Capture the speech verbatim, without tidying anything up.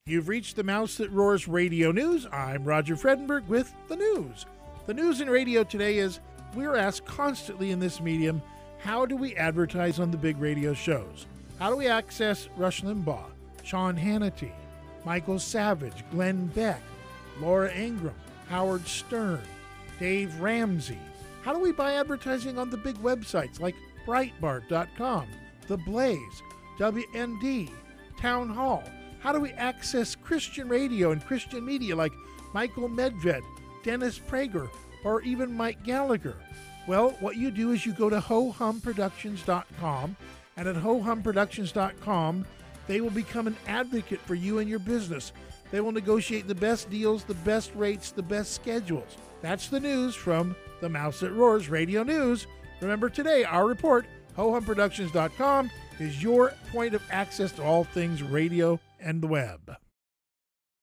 You've reached the Mouse That Roars Radio News. I'm Roger Fredenberg with the news. The news in radio today is we're asked constantly in this medium, how do we advertise on the big radio shows? How do we access Rush Limbaugh, Sean Hannity, Michael Savage, Glenn Beck, Laura Ingraham, Howard Stern, Dave Ramsey? How do we buy advertising on the big websites like Breitbart dot com, The Blaze, W N D, Town Hall? How do we access Christian radio and Christian media like Michael Medved, Dennis Prager, or even Mike Gallagher? Well, what you do is you go to ho hum productions dot com, and at ho hum productions dot com, they will become an advocate for you and your business. They will negotiate the best deals, the best rates, the best schedules. That's the news from the Mouse That Roars Radio News. Remember today, our report, ho hum productions dot com, is your point of access to all things radio and the web.